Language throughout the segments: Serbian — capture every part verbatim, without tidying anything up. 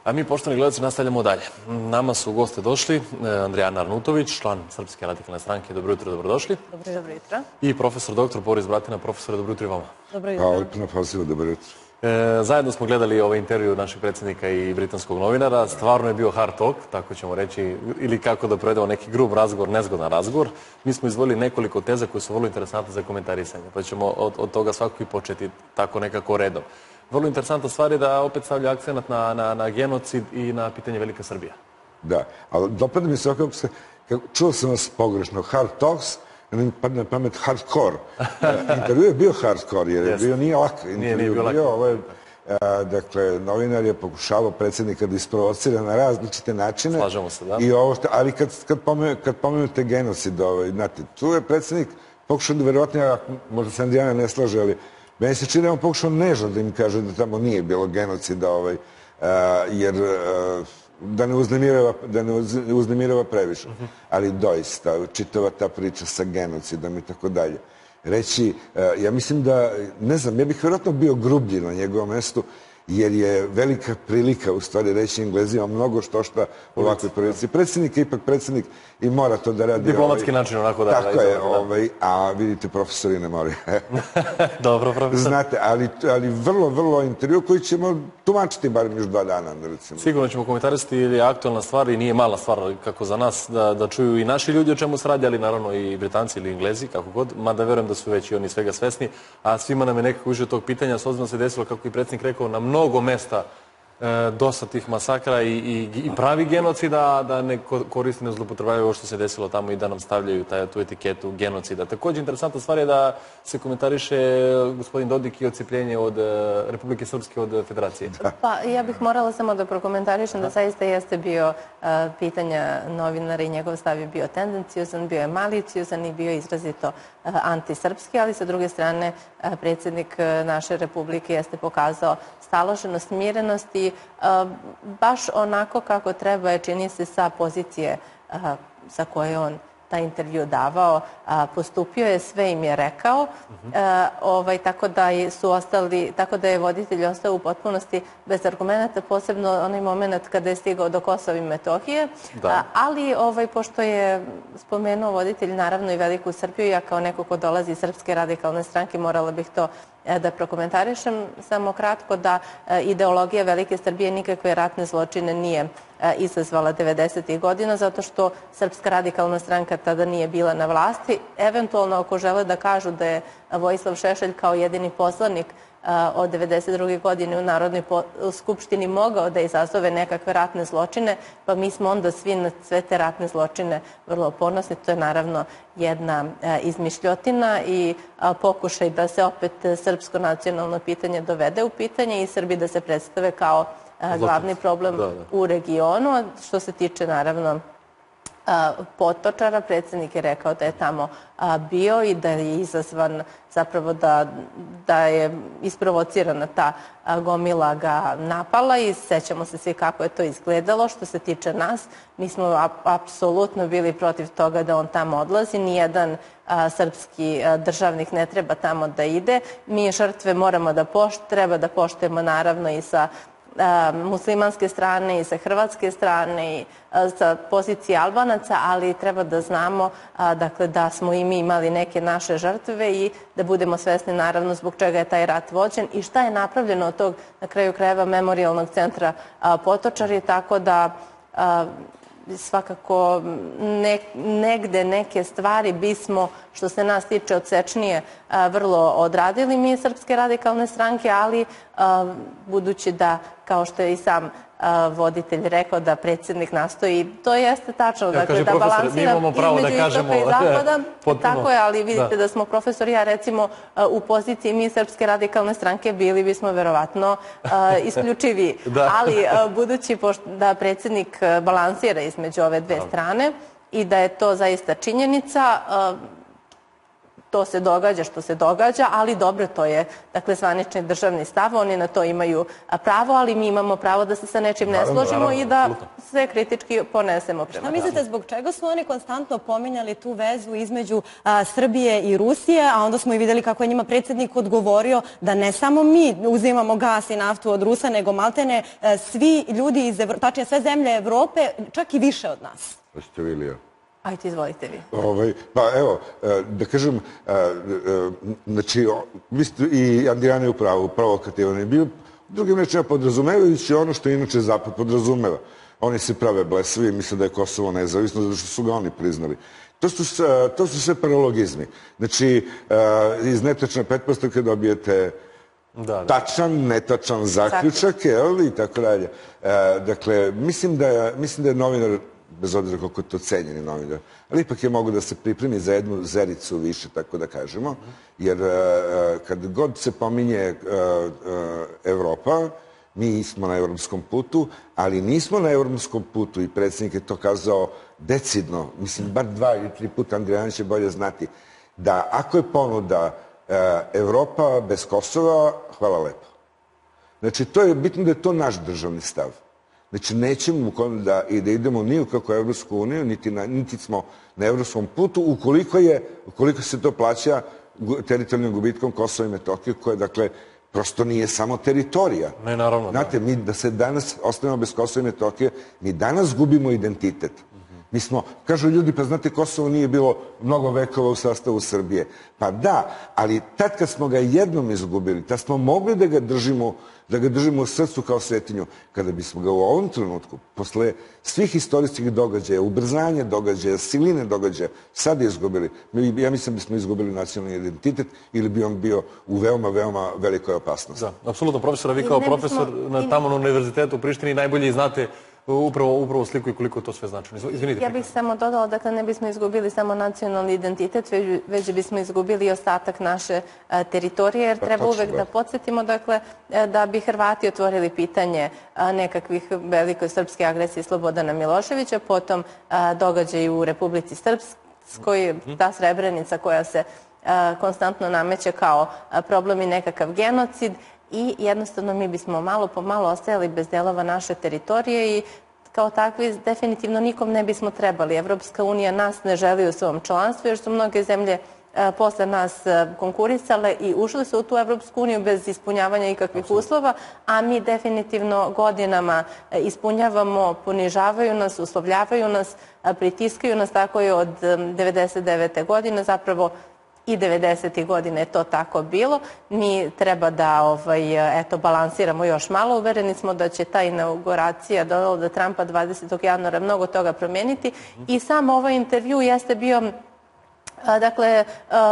A mi, poštovani gledalci, nastavljamo dalje. Nama su u goste došli Andrijana Arnutović, član Srpske radikalne stranke. Dobro jutro, dobrodošli. Dobro jutro. I profesor doktor Boris Bratina. Profesore, dobro jutro i vama. Dobro jutro. Hvala lepo na pozivu, dobro jutro. Zajedno smo gledali ovaj intervju našeg predsjednika i britanskog novinara. Stvarno je bio hard talk, tako ćemo reći, ili kako da provedemo neki grub razgovor, nezgodan razgovor. Mi smo izvolili nekoliko teza koje su vrlo interesantne za komentarisanje, pa ćemo od, od toga svakako i početi tako nekako redom. Vrlo interesantna stvar je da opet stavlja akcenat na, na, na genocid i na pitanje Velika Srbija. Da, ali dopada mi se ovako, se, čuo sam vas pogrešno, hard talks, ne padne na pamet hardcore. Intervju je bio hardcore, jer je bio, nije lak. Nije, nije bio lak. Ovo je, dakle, novinar je pokušavao predsjednika da isprovocira na različite načine. Slažemo se, da. I ovo što, ali kad, kad, pomenu, kad pomenute genocid, ovaj, znate, tu je predsjednik pokušao da, verovatno, možda se Andrijana ne slaže, ali meni se čini da on pokušao nežno da im kaže da tamo nije bilo genocida, ovaj, jer da ne uznemirava, da ne uznemirava previše. Ali doista, čitava ta priča sa genocidom i tako dalje. Reći, ja mislim da, ne znam, ja bih vjerojatno bio grublji na njegovom mestu, jer je velika prilika, u stvari, reći Englezima mnogo što šta u ovakvoj prilici. Predsjednik je ipak predsjednik i mora to da radi. Diplomatski način, onako da... Tako je, a vidite, profesori ne moraju. Dobro, profesor. Znate, ali vrlo, vrlo intervju koji ćemo tumačiti barem još dva dana, recimo. Sigurno ćemo komentarisati, jer je aktualna stvar i nije mala stvar, kako za nas, da čuju i naši ljudi o čemu se radi, ali naravno i Britanci ili Englezi, kako god, mada verujem da su već i oni svega svesni, a svima nam je nekako više od tog pitanja, s obzirom se desilo, kako i predsjednik rekao, na mnogo mesta dosta tih masakra i pravi genocida, da ne koristi, ne zloupotrebljavaju ovo što se desilo tamo i da nam stavljaju tu etiketu genocida. Također, interesantna stvar je da se komentariše gospodin Dodik i odcepljenje od Republike Srpske od Federacije. Pa ja bih morala samo da prokomentarišem da zaista jeste bio pitanja novinara i njegov stav je bio tendenciozan, bio je maliciozan i bio izrazito antisrpski, ali sa druge strane predsjednik naše Republike jeste pokazao staloženost, smirenost i baš onako kako treba je, čini se, sa pozicije sa koje on taj intervju davao, postupio je, sve im je rekao, tako da su ostali, tako da je voditelj ostao u potpunosti bez argumenta, posebno onaj moment kada je stigao do Kosova i Metohije, ali pošto je spomenuo voditelj naravno i Veliku Srbiju, ja kao neko ko dolazi iz Srpske radikalne stranke morala bih to da prokomentarišem samo kratko, da ideologija Velike Srbije nikakve ratne zločine nije izazvala devedesetih godina, zato što Srpska radikalna stranka tada nije bila na vlasti. Eventualno, ako žele da kažu da je Vojislav Šešelj kao jedini poslanik od devedeset druge godine u Narodnoj skupštini mogao da izazove nekakve ratne zločine, pa mi smo onda svi na sve te ratne zločine vrlo ponosni. To je naravno jedna izmišljotina i pokušaj da se opet srpsko nacionalno pitanje dovede u pitanje i Srbi da se predstave kao glavni problem u regionu. Što se tiče naravno Potočara, predsjednik je rekao da je tamo bio i da je izazvan, zapravo da je isprovocirana ta gomila ga napala i sećamo se svi kako je to izgledalo. Što se tiče nas, mi smo apsolutno bili protiv toga da on tamo odlazi. Nijedan srpski državnik ne treba tamo da ide. Mi žrtve moramo da poštujemo, treba da poštujemo naravno i sa muslimanske strane i sa hrvatske strane i sa pozicije Albanaca, ali treba da znamo da smo i mi imali neke naše žrtve i da budemo svesni naravno zbog čega je taj rat vođen i šta je napravljeno od tog, na kraju krajeva, memorijalnog centra Potočari, tako da svakako negde neke stvari bismo, što se nas tiče odsečnije, vrlo odradili mi iz Srpske radikalne stranke, ali budući da, kao što je i sam voditelj rekao, da predsjednik nastoji, to jeste tačno, dakle da balansira između istoka i zapada, tako je, ali vidite da smo profesor i ja recimo u poziciji mi Srpske radikalne stranke bili bismo verovatno isključiviji, ali budući da predsjednik balansira između ove dve strane i da je to zaista činjenica, to se događa što se događa, ali dobro, to je dakle zvanični državni stav, oni na to imaju pravo, ali mi imamo pravo da se sa nečim ne složimo i da sve kritički ponesemo prema. Šta mislite, zbog čega su oni konstantno pominjali tu vezu između Srbije i Rusije, a onda smo i videli kako je njima predsjednik odgovorio da ne samo mi uzimamo gas i naftu od Rusa, nego maltene svi ljudi iz, tačnije sve zemlje Evrope, čak i više od nas. Hoćete vi ili ja? Ajde, izvolite vi. Pa evo, da kažem, znači, i Andrijana je upravo provokativan je bio, drugim rečima podrazumevajući ono što inače Zapad podrazumeva. Oni se prave blesavi i misle da je Kosovo nezavisno, zato što su ga oni priznali. To su sve paralogizmi. Znači, iz netačne pretpostavke dobijete tačan, netačan zaključak, i tako dalje. Dakle, mislim da je novinar, bez obzira koliko je to cenjeni novinar, ali ipak je mogu da se pripremi za jednu zericu više, tako da kažemo, jer kad god se pominje Evropa, mi smo na evropskom putu, ali nismo na evropskom putu i predsjednik je to kazao decidno, mislim, bar dva ili tri puta, Andrijana će bolje znati, da ako je ponuda Evropa bez Kosova, hvala lepo. Znači, to je bitno da je to naš državni stav. Znači, nećemo da idemo ni u kako Evropsku uniju, niti smo na evropskom putu, ukoliko se to plaća teritorijalnim gubitkom Kosova i Metohije, koje, dakle, prosto nije samo teritorija. Ne, naravno. Znate, mi da se danas ostavimo bez Kosova i Metohije, mi danas gubimo identitet. Mi smo, kažu ljudi, pa znate, Kosovo nije bilo mnogo vekova u sastavu Srbije. Pa da, ali tad kad smo ga jednom izgubili, tad smo mogli da ga držimo, da ga držimo u srcu kao svetinju. Kada bismo ga u ovom trenutku, posle svih istorijskih događaja, ubrzanja događaja, siline događaja, sad izgubili, ja mislim da smo izgubili nacionalni identitet ili bi on bio u veoma, veoma velikoj opasnosti. Da, apsolutno, profesora, vi kao profesor tamo na univerzitetu u Prištini najbolje znate upravo sliku i koliko to sve znači. Izvinite. Ja bih samo dodala, dakle, ne bismo izgubili samo nacionalni identitet, već bismo izgubili i ostatak naše teritorije, jer treba uvek da podsjetimo, dakle, da bi Hrvati otvorili pitanje nekakvih velikoj srpske agresije Slobodana Miloševića, potom događaj u Republici Srpskoj, ta Srebrenica koja se konstantno nameće kao problem i nekakav genocid, i jednostavno mi bismo malo po malo ostajali bez delova naše teritorije i kao takvi definitivno nikom ne bismo trebali. Evropska unija nas ne želi u svom članstvu jer su mnoge zemlje posle nas konkurisale i ušli su u tu Evropsku uniju bez ispunjavanja ikakvih uslova, a mi definitivno godinama ispunjavamo, ponižavaju nas, uslovljavaju nas, pritiskaju nas, tako je od devedeset devete godine, zapravo i devedesetih godine je to tako bilo. Mi treba da balansiramo još malo. Uvereni smo da će ta inauguracija Donalda Trumpa dvadesetog januara mnogo toga promeniti i sam ovaj intervju jeste bio dakle,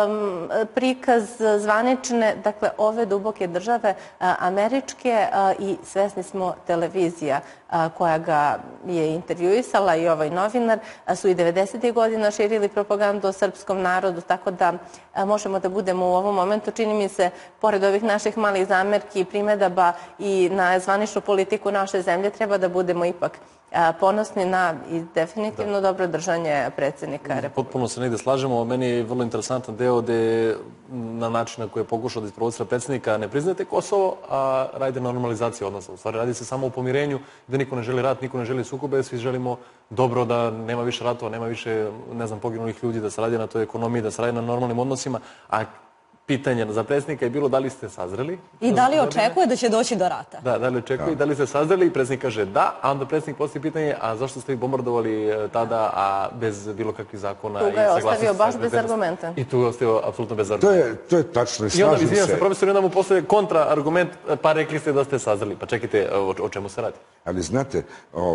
prikaz zvanične, dakle, ove duboke države američke i svesni smo televizija koja ga je intervjuisala i ovaj novinar su i devedesetih godina širili propagandu o srpskom narodu, tako da možemo da budemo u ovom momentu, čini mi se, pored ovih naših malih zamerki i primedaba i na zvaničnu politiku naše zemlje, treba da budemo ipak ponosni na i definitivno dobro držanje predsjednika Republike. Potpuno se negde slažemo. Meni je vrlo interesantan deo gde na način na koji je pokušao da isprovocira predsjednika ne priznajete Kosovo, a radite normalizaciju odnosa. U stvari radi se samo o pomirenju, da niko ne želi rat, niko ne želi sukobe, svi želimo dobro, da nema više ratova, nema više, ne znam, poginulih ljudi, da se radi na toj ekonomiji, da se radi na normalnim odnosima, a pitanje za predsjednika je bilo da li ste sazreli. I da li očekuje da će doći do rata. Da, da li očekuje i da li ste sazreli i predsjednik kaže da, a onda predsjednik postoji pitanje, a zašto ste vi bombardovali tada, a bez bilo kakvih zakona i saglasnosti. Tu ga je ostavio baš bez argumenta. I tu ga je ostavio apsolutno bez argumenta. To je tačno i slažem se. I onda, izvinjam se, profesor, onda mu postoje kontra-argument, pa rekli ste da ste sazreli. Pa čekajte, o čemu se radi? Ali znate,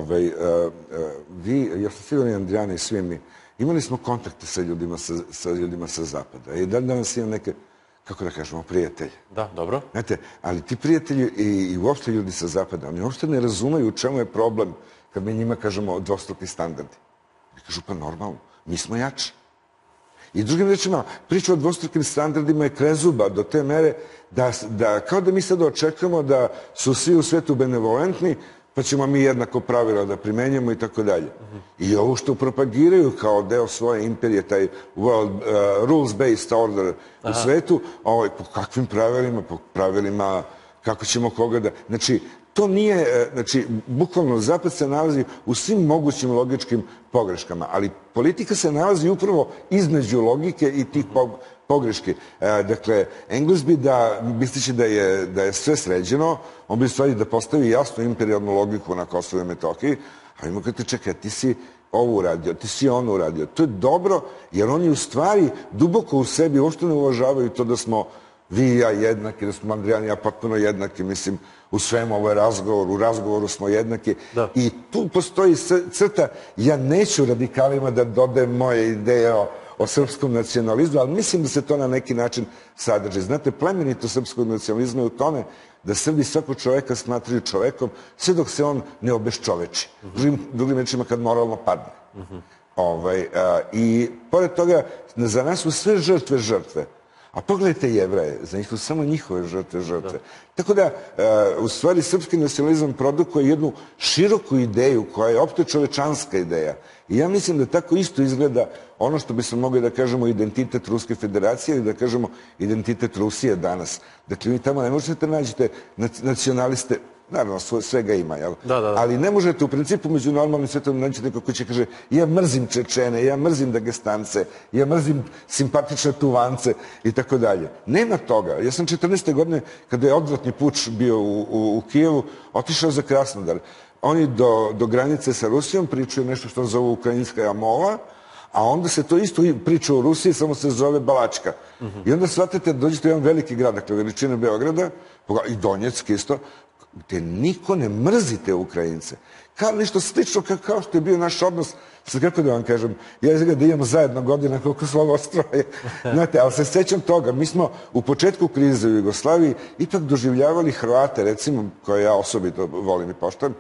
vi, ja sam siguran i Andrijana i svi mi, imali smo kontakte sa ljudima sa zapada. I dan danas imam neke, kako da kažemo, prijatelje. Da, dobro. Znate, ali ti prijatelji i uopšte ljudi sa zapada, oni uopšte ne razumeju u čemu je problem kad mi njima kažemo dvostruki standardi. I kažu, pa normalno, mi smo jači. I drugim rečima, priča o dvostrukim standardima je krezuba do te mere da kao da mi sad očekujemo da su svi u svetu benevolentni, pa ćemo mi jednako pravila da primenjamo i tako dalje. I ovo što propagiraju kao deo svoje imperije, taj world, uh, rules-based order u svetu, ovaj, po kakvim pravilima, po pravilima kako ćemo koga da... Znači, to nije, znači, bukvalno Zapad se nalazi u svim mogućim logičkim pogreškama, ali politika se nalazi upravo između logike i tih pogreški. Dakle, Engles bi da, mislići da je, da je sve sređeno, on bi stvari da postavi jasnu imperijalnu logiku na Kosovo i Metohiji, ali ima kada te čekaj, ti si ovo uradio, ti si ono uradio. To je dobro, jer oni u stvari duboko u sebi uopšte ne uvažavaju to da smo vi i ja jednaki, da smo Andrijan i ja potpuno jednaki, mislim, u svemu ovo je razgovor, u razgovoru smo jednaki. I tu postoji crta, ja neću radikalima da dodajem moje ideje o, o srpskom nacionalizmu, ali mislim da se to na neki način sadrži. Znate, plemenito srpskog nacionalizma je u tome da Srbi svakog čoveka smatraju čovekom sve dok se on ne obeščoveči. Drugim, drugim rečima kad moralno padne. Ovaj, a, I pored toga, za nas su sve žrtve žrtve. A pogledajte Jevraje, za njih su samo njihove žrtve žrtve. Tako da, u stvari, srpski nacionalizam produkuje jednu široku ideju koja je opšte čovečanska ideja. I ja mislim da tako isto izgleda ono što bismo mogli da kažemo identitet Ruske federacije ili da kažemo identitet Rusije danas. Dakle, vi tamo ne možete nađete nacionaliste, naravno, svega ima, jel? Ali ne možete u principu među normalnim svetom naći neko ko će kaže ja mrzim Čečene, ja mrzim Dagestance, ja mrzim simpatične Tuvance i tako dalje. Nema toga. Ja sam četrnaeste godine, kada je odvratni puč bio u Kijevu, otišao za Krasnodar. Oni do granice sa Rusijom pričaju nešto što zovu Ukrajinska Jamova, a onda se to isto priča u Rusiji, samo se zove Balačka. I onda shvatite da dođete u jedan veliki grad, dakle veličine Beograda, i Donjeck isto, gde niko ne mrzite Ukrajince. Kao nešto slično kao što je bio naš odnos, kako da vam kažem, ja izgleda da imamo zajedno godina koliko slovo stroje. Znate, ali se sećam toga, mi smo u početku krize u Jugoslaviji ipak doživljavali Hrvate, recimo, koje ja osobito volim i poštujem,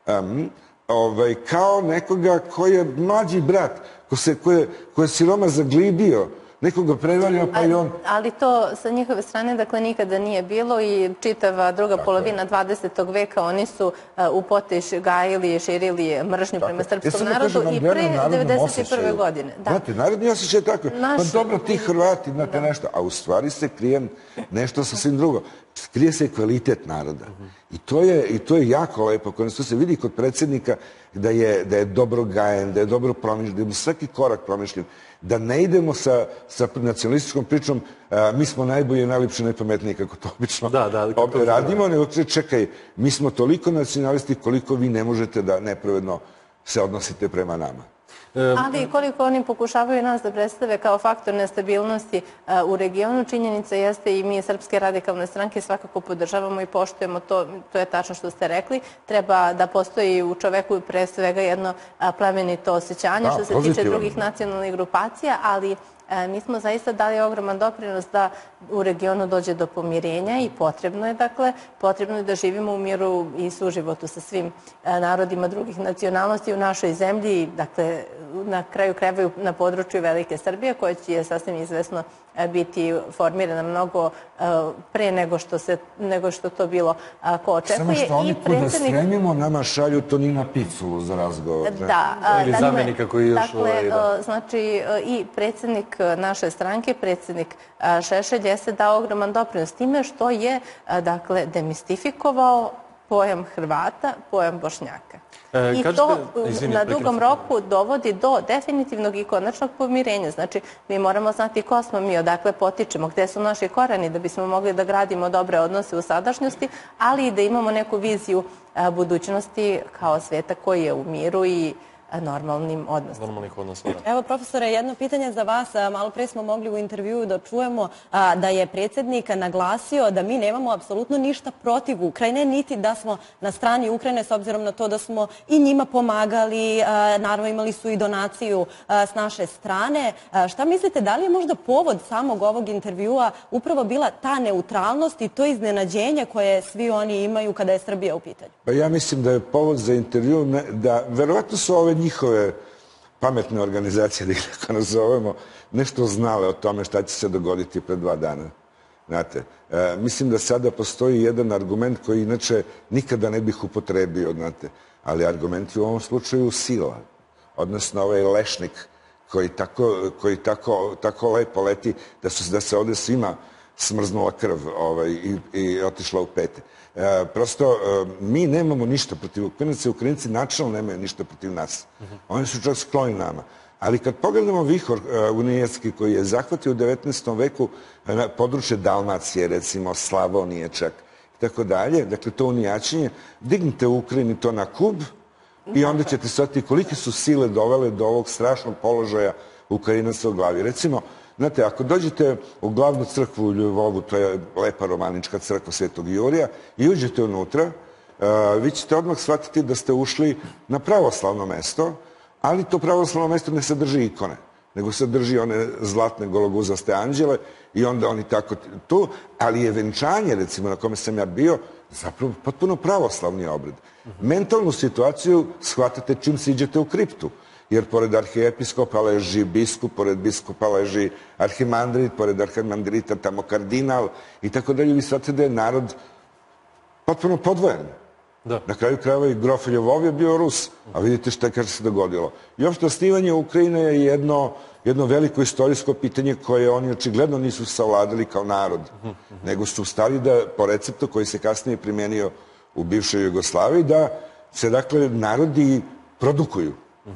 kao nekoga koji je mlađi brat, ko je siroma zaglibio, nekoga prevario, pa i on... Ali to sa njihove strane, dakle, nikada nije bilo i čitava druga polovina dvadesetog veka oni su u potiš gajili i širili mržnju prema srpskom narodu i pre devedeset prve godine. Znate, narodni osjećaj je tako. Pa dobro, ti Hrvati, znate nešto. A u stvari se krije nešto sasvim drugo. Krije se kvalitet naroda. I to je jako lepo. To se vidi kod predsjednika da je dobro gajen, da je dobro promišljen, da je svaki korak promišljen. Da ne idemo sa nacionalističkom pričom mi smo najbolji, najlepši, najpametniji, kako to obično radimo, nego čekaj, mi smo toliko nacionalisti koliko vi ne možete da nepravedno se odnosite prema nama. Ali koliko oni pokušavaju nas da predstave kao faktor nestabilnosti u regionu, činjenica jeste i mi Srpske radikalne stranke svakako podržavamo i poštujemo to, to je tačno što ste rekli, treba da postoji u čoveku pre svega jedno plemenito osjećanje što se tiče drugih nacionalnih grupacija, ali mi smo zaista dali ogroman doprinos da u regionu dođe do pomirenja i potrebno je, dakle, potrebno je da živimo u miru i suživotu sa svim narodima drugih nacionalnosti u našoj zemlji, dakle, na kraju krajeva na području Velike Srbije, koja će sasvim izvesno biti formirana mnogo pre nego što to bilo ko očekuje. Samo što oni kuda stremimo nama šalju Tonina Piculu za razgovor. Da. Ili zamenika koji još... Dakle, znači i predsjednik naše stranke, predsjednik Šešelj, jeste dao ogroman doprinos time što je, dakle, demistifikovao pojam Hrvata, pojam Bošnjaka. I to na dugom roku dovodi do definitivnog i konačnog pomirenja. Znači, mi moramo znati ko smo mi, odakle potičemo, gde su naši koreni da bismo mogli da gradimo dobre odnose u sadašnjosti, ali i da imamo neku viziju budućnosti kao sveta koji je u miru i normalnim odnosima. Normalnih odnosima. Evo, profesore, jedno pitanje za vas. Malo pre smo mogli u intervjuu da čujemo da je predsjednik naglasio da mi nemamo apsolutno ništa protiv Ukrajine, niti da smo na strani Ukrajine, s obzirom na to da smo i njima pomagali, naravno imali su i donaciju s naše strane. Šta mislite, da li je možda povod samog ovog intervjua upravo bila ta neutralnost i to iznenađenje koje svi oni imaju kada je Srbija u pitanju? Pa ja mislim da je povod za intervju da verovatno su ove njihove pametne organizacije, da ih tako nazovemo, nešto znale o tome šta će se dogoditi pred dva dana. Znate, mislim da sada postoji jedan argument koji inače nikada ne bih upotrebio, znate, ali argument je u ovom slučaju sila, odnosno ovaj lešnik koji tako, koji tako, tako lepo leti da, su, da se ovde svima smrznula krv ovaj, i, i otišla u pete. E, prosto, e, mi nemamo ništa protiv Ukrajinaca, Ukrajinci načelno nemaju ništa protiv nas. Oni su čak skloni nama. Ali kad pogledamo vihor uh, unijetski koji je zahvatio u devetnaestom veku na područje Dalmacije, recimo Slavonije čak, i tako dalje, dakle to unijačenje, dignite u Ukrajini to na kub i onda ćete shvatiti kolike su sile dovele do ovog strašnog položaja Ukrajinaca u glavi. Recimo, znate, ako dođete u glavnu crkvu u Ljubovu, to je lepa romanička crkva Svetog Jurija, i uđete unutra, uh, vi ćete odmah shvatiti da ste ušli na pravoslavno mesto, ali to pravoslavno mesto ne sadrži ikone, nego sadrži one zlatne gologuzaste anđele i onda oni tako tu, ali je venčanje, recimo, na kome sam ja bio, zapravo potpuno pravoslavni obred. Mentalnu situaciju shvatate čim siđete u kriptu, jer pored arhijepiskopa leži biskup, pored biskupa leži arhimandrit, pored arhimandrita tamo kardinal i tako dalje. Vi shvatate da je narod potpuno podvojen. Da. Na kraju krajeva i grof Ljubov je bio Rus, a vidite šta kaže se dogodilo. I uopšte osnivanje Ukrajine je jedno, jedno veliko istorijsko pitanje koje oni očigledno nisu savladali kao narod, nego su stali da, po receptu koji se kasnije primenio u bivšoj Jugoslaviji, da se, dakle, narodi produkuju.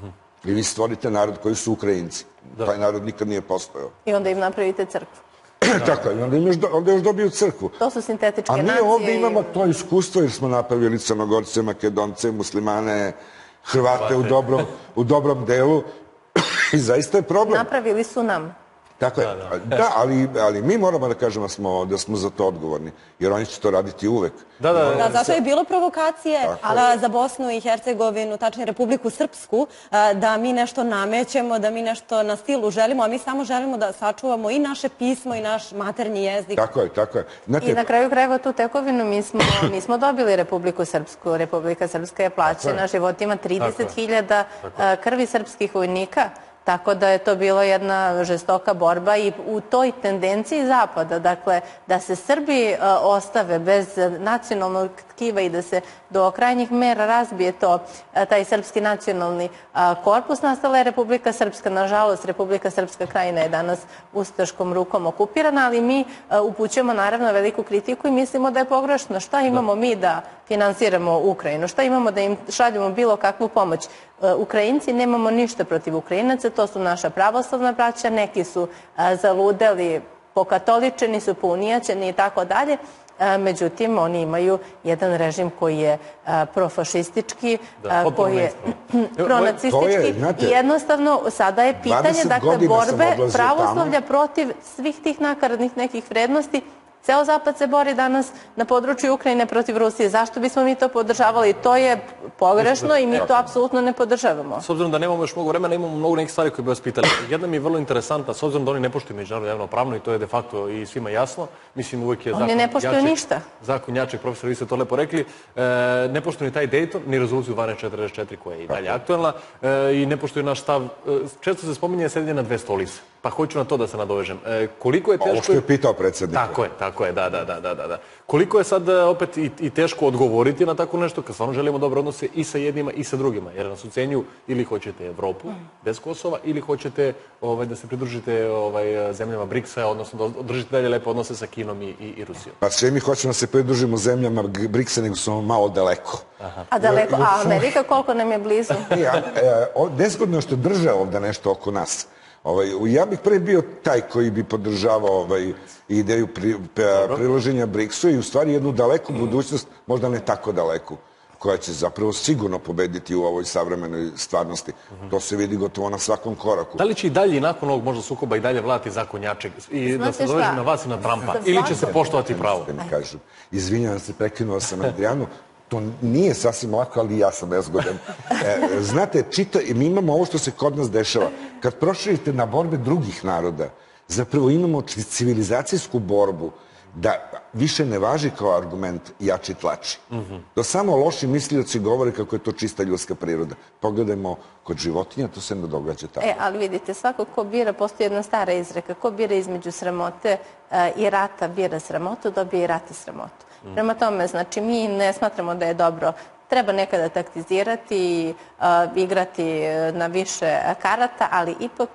I vi stvorite narod koji su Ukrajinci. Taj narod nikad nije postojao. I onda im napravite crkvu. Tako je, onda, još, onda još dobiju crkvu. To su sintetičke nacije. A mi nacije. ovdje imamo to iskustvo jer smo napravili Crnogorce, Makedonce, Muslimane, Hrvate u dobrom, u dobrom delu i zaista je problem. Napravili su nam. Tako je. Da, da. da ali, ali mi moramo da kažemo da smo, da smo za to odgovorni, jer oni će to raditi uvek. Da, da, da. da zato je bilo provokacije a, za Bosnu i Hercegovinu, tačnije Republiku Srpsku, a, da mi nešto namećemo, da mi nešto na stilu želimo, a mi samo želimo da sačuvamo i naše pismo i naš maternji jezik. Tako je, tako je. Znate, I na kraju krajeva tu tekovinu mi smo, mi smo dobili Republiku Srpsku. Republika Srpska je plaćena životima trideset hiljada krvi srpskih vojnika. Tako da je to bila jedna žestoka borba i u toj tendenciji Zapada, dakle, da se Srbi ostave bez nacionalnog tkiva i da se do krajnjih mera razbije to, taj srpski nacionalni korpus, nastala je Republika Srpska. Nažalost, Republika Srpska krajina je danas ustaškom rukom okupirana, ali mi upućujemo naravno veliku kritiku i mislimo da je pogrešno. Šta imamo mi da finansiramo Ukrajinu? Šta imamo da im šaljemo bilo kakvu pomoć? Ukrajinci, nemamo ništa protiv Ukrajinaca, to su naša pravoslavna braća, neki su zaludeli, pokatoličeni su, pounijaćeni i tako dalje. Međutim, oni imaju jedan režim koji je profašistički, koji je pronacistički i jednostavno sada je pitanje, dakle, borbe pravoslavlja protiv svih tih nakaradnih nekih vrednosti. Ceo Zapad se bori danas na području Ukrajine protiv Rusije. Zašto bismo mi to podržavali? To je pogrešno i mi to apsolutno ne podržavamo. S obzirom da nemamo još mnogo vremena, imamo mnogo nekih stvari koje bi vas pitali. Jedna mi je vrlo interesantna, s obzirom da oni ne poštuju međunarodno javno pravno i to je de facto i svima jasno. Mislim, uvijek je zakon Oni ne poštuju ništa. Zakon jačeg, profesor, vi ste to lepo rekli. Ne poštuju ni taj Dayton, ni rezoluciju dvanaest četrdeset četiri koja je i dalje aktuelna i ne poštuju naš stav. Često se spominje sjedinje na dve stolice. Pa hoću na to da se nadovežem. Koliko je teško... Ovo što je pitao predsjednik. Tako je, tako je, da, da, da, da, da. Koliko je sad opet i, i teško odgovoriti na tako nešto kad stvarno želimo dobre odnose i sa jednima i sa drugima, jer nas ucenjuju ili hoćete Evropu bez Kosova ili hoćete ovaj, da se pridružite ovaj, zemljama briksa, odnosno da održite dalje lepe odnose sa Kinom i, i, i Rusijom. Pa sve mi hoćemo da se pridružimo zemljama briksa, nego smo malo daleko. Aha. A daleko, a Amerika koliko nam je blizu? Ja, nezgodno je što drže ovdje nešto oko nas. Ovaj, ja bih pre bio taj koji bi podržavao ovaj, ideju pri, priloženja briksu i u stvari jednu daleku budućnost, možda ne tako daleku, koja će zapravo sigurno pobediti u ovoj savremenoj stvarnosti. To se vidi gotovo na svakom koraku. Da li će i dalje nakon ovog možda sukoba i dalje vladati zakon jačeg i da se doveže na vas i na Trumpa? Ili će se poštovati pravo? Izvinjavam se, prekinuo sam Adrianu. To nije sasvim lako, ali ja sam nezgodan. E, znate, čita, mi imamo ovo što se kod nas dešava. Kad proširite na borbe drugih naroda, zapravo imamo civilizacijsku borbu da više ne važi kao argument jači tlači. To samo loši mislioci govore kako je to čista ljudska priroda. Pogledajmo kod životinja, to se ne događa tako. E, ali vidite, svako ko bira, postoji jedna stara izreka, ko bira između sramote i rata, bira sramotu, dobije i rat i sramotu. Prema tome, znači, mi ne smatramo da je dobro. Treba nekada taktizirati i igrati na više karata, ali ipak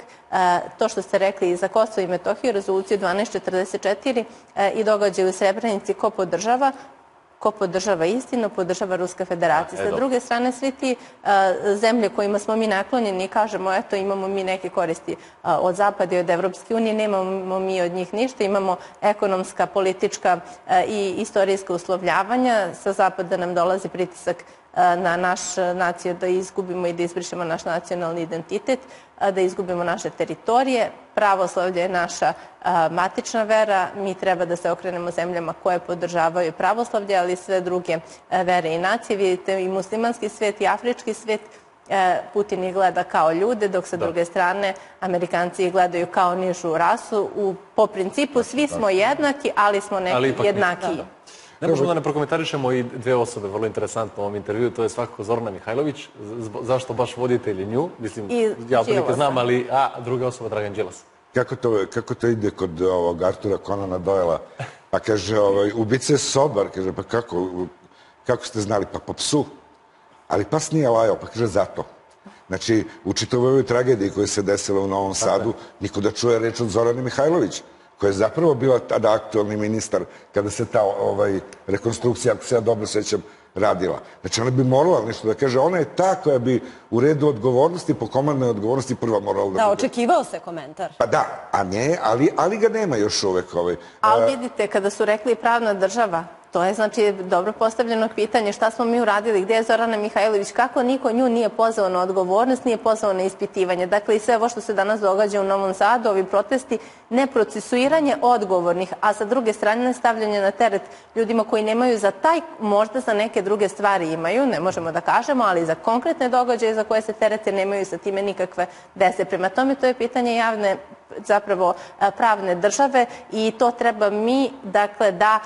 to što ste rekli i za Kosovo i Metohiju, rezoluciju dvanaest četrdeset četiri i događaj u Srebrenici, ko podržava? Ko podržava istinu, podržava Ruska federacija. Sa druge strane, svi ti zemlje kojima smo mi naklonjeni i kažemo, eto, imamo mi neke koristi od Zapada i od Evropske unije, nemamo mi od njih ništa, imamo ekonomska, politička i istorijska uslovljavanja. Sa Zapada nam dolazi pritisak na naš naciju da izgubimo i da izbrišemo naš nacionalni identitet, da izgubimo naše teritorije. Pravoslavlje je naša matična vera. Mi treba da se okrenemo zemljama koje podržavaju pravoslavlje, ali i sve druge vere i nacije. Vidite, i muslimanski svet i afrički svet, Putin ih gleda kao ljude, dok sa druge strane Amerikanci ih gledaju kao nižu rasu. Po principu svi smo jednaki, ali smo neki jednakiji. Ne možemo da ne prokomentarišemo i dve osobe, vrlo interesantno u ovom intervju, to je svakako Zorana Mihajlović. Zašto baš voditelji nju? Mislim, ja otprilike znam, ali a druga osoba Dragan Đilas. Kako to ide kod Artura Conana Doyla? Pa kaže, ubica je sobar, kaže, pa kako ste znali? Pa po psu. Ali pas nije lajao, pa kaže zato. Znači, u čitavoj ovoj tragediji koja se desila u Novom Sadu, niko da čuje reč od Zorane Mihajlović, koja je zapravo bila tada aktualni ministar kada se ta rekonstrukcija, ako se ja dobro sećam, radila. Znači, ona bi morala nešto da kaže. Ona je ta koja bi u redu odgovornosti, po komandnoj odgovornosti prva morala da bude. Da, očekivao se komentar. Pa da, a ne, ali ga nema još uvek. Ali vidite, kada su rekli pravna država, to je, znači, dobro postavljeno pitanje šta smo mi uradili, gdje je Zorana Mihajlović, kako niko nju nije pozvao na odgovornost, nije pozvao na ispitivanje. Dakle, i sve ovo što se danas događa u Novom Sadu, ovi protesti, neprocesuiranje odgovornih, a sa druge strane stavljanje na teret ljudima koji nemaju za taj, možda za neke druge stvari imaju, ne možemo da kažemo, ali za konkretne događaje za koje se terete nemaju sa time nikakve veze. Prema tome, to je pitanje javne, zapravo pravne države i to treba mi, dakle, da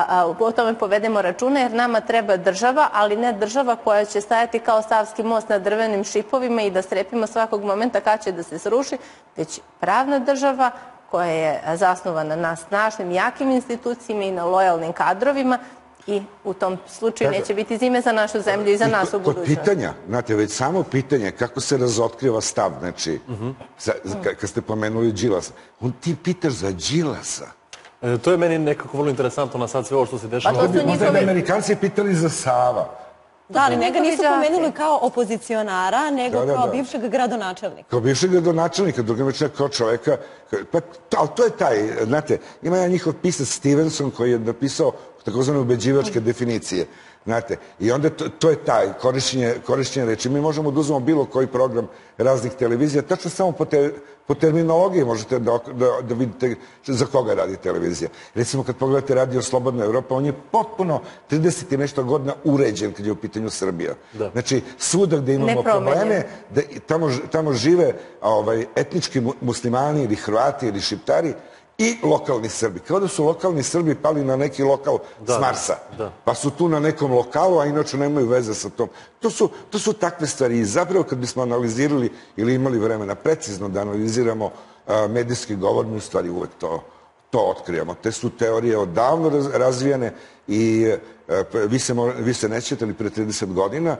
o tome povedemo računa, jer nama treba država, ali ne država koja će stajati kao Savski most na drvenim šipovima i da strepimo svakog momenta kad će da se sruši, već pravna država koja je zasnovana na snažnim, jakim institucijama i na lojalnim kadrovima i u tom slučaju neće biti zime za našu zemlju i za nas u budućnosti. Kod pitanja, znate, već samo pitanje kako se razotkriva stav, znači, kad ste pomenuli Đilasa, on ti pitaš za Đilasa. To je meni nekako vrlo interesantno na sad sve ovo što se dešava. Možda bi Amerikanci pitali za Sava. Da, ali njega nisu pomenuli kao opozicionara, nego kao bivšeg gradonačelnika. Kao bivšeg gradonačelnika, drugim rečima kao čoveka. Ali to je taj, znate, ima jedan njihov pisac Stevenson koji je napisao takozvane ubeđivačke definicije. Znate, i onda to je taj korišćenje reči. Mi možemo da uzmemo bilo koji program raznih televizija, tačno samo po terminologiji možete da vidite za koga radi televizija. Recimo, kad pogledate Radio Slobodna Evropa, on je potpuno trideset i nešto godina uređen kad je u pitanju Srbija. Znači, svuda gde imamo probleme, tamo žive etnički muslimani ili Hrvati ili Šiptari, i lokalni Srbi. Kao da su lokalni Srbi pali na neki lokal s Marsa. Pa su tu na nekom lokalu, a inače nemaju veze sa tom. To su takve stvari. I zapravo kad bismo analizirali ili imali vremena precizno da analiziramo medijski govor, mi u stvari uvek to otkrijamo. Te su teorije odavno razvijene i vi se nećete li pre trideset godina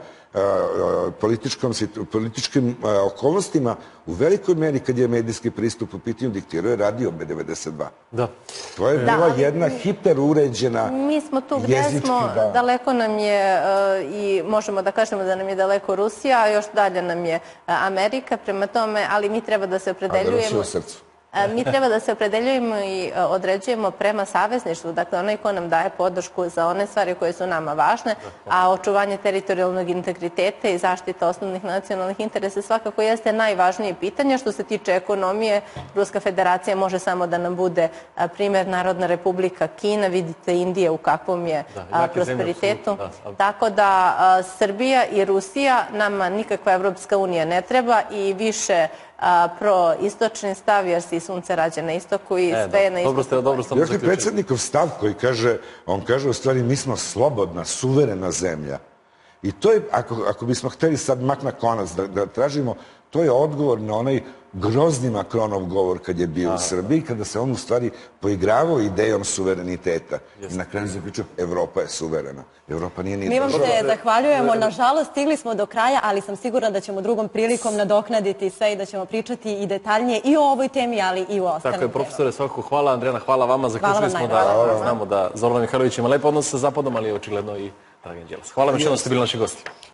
političkim okolnostima u velikoj meri kad je medijski pristup u pitanju diktirao je radio B devedeset dva. Da. To je bila jedna hiperuređena jezički... Mi smo tu gdje smo, daleko nam je i možemo da kažemo da nam je daleko Rusija, a još dalje nam je Amerika, prema tome, ali mi treba da se opredeljujemo... A da Rusija u srcu. Mi treba da se opredeljujemo i određujemo prema savezništvu, dakle onaj ko nam daje podršku za one stvari koje su nama važne, a očuvanje teritorijalnog integriteta i zaštita osnovnih nacionalnih interesa svakako jeste najvažnije pitanje. Što se tiče ekonomije, Ruska federacija može samo da nam bude primjer Narodna republika Kina, vidite Indija u kakvom je prosperitetu. Tako da Srbija i Rusija nama nikakva Evropska unija ne treba i više proistočni stav, jer se i sunce rađa na istoku i sve je na istoku. Dobro ste, dobro ste Još je predsjednikov stav koji kaže, on kaže u stvari mi smo slobodna, suverena zemlja. I to je, ako, ako bismo hteli sad mak na konac da, da tražimo, to je odgovor na onaj grozni Makronov govor kad je bio u Srbiji, kada se on u stvari poigravao idejom suvereniteta. I na kraju zaključio, Evropa je suverena. Evropa nije ni Mi vam država. se zahvaljujemo. Nažalost, stigli smo do kraja, ali sam sigurna da ćemo drugom prilikom nadoknaditi sve i da ćemo pričati i detaljnije i o ovoj temi, ali i o ostalim Tako je, temama. profesore, svakako hvala. Andrijana, hvala vama. Zaključili smo da znamo da Zorana Mihajlović ima lep odnos sa Zapadom, ali očigledno i Dragan Đilas. Hvala vam što ste bili naši gosti.